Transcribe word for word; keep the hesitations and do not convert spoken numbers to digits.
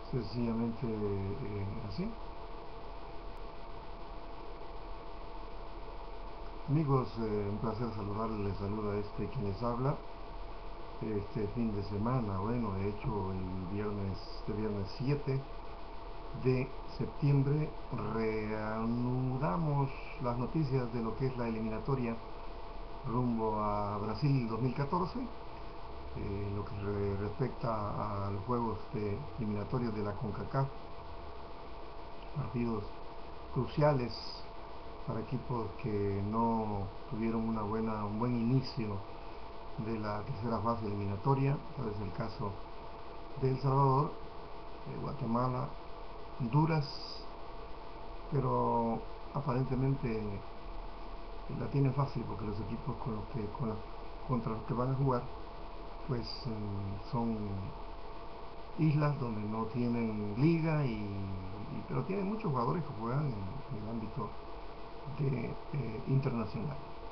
sencillamente eh, así. Amigos, eh, un placer saludarles, les saluda este quien les habla. Este fin de semana, bueno, de hecho el viernes, este viernes siete de septiembre reanudamos las noticias de lo que es la eliminatoria rumbo a Brasil dos mil catorce. Eh, lo que re respecta a los juegos de eliminatorios de la CONCACAF, partidos cruciales para equipos que no tuvieron una buena, un buen inicio de la tercera fase eliminatoria. Tal es el caso de El Salvador, de Guatemala, Honduras, pero aparentemente la tiene fácil porque los equipos con los que, con la, contra los que van a jugar pues son islas donde no tienen liga y, y pero tienen muchos jugadores que juegan en, en el ámbito de, eh, internacional.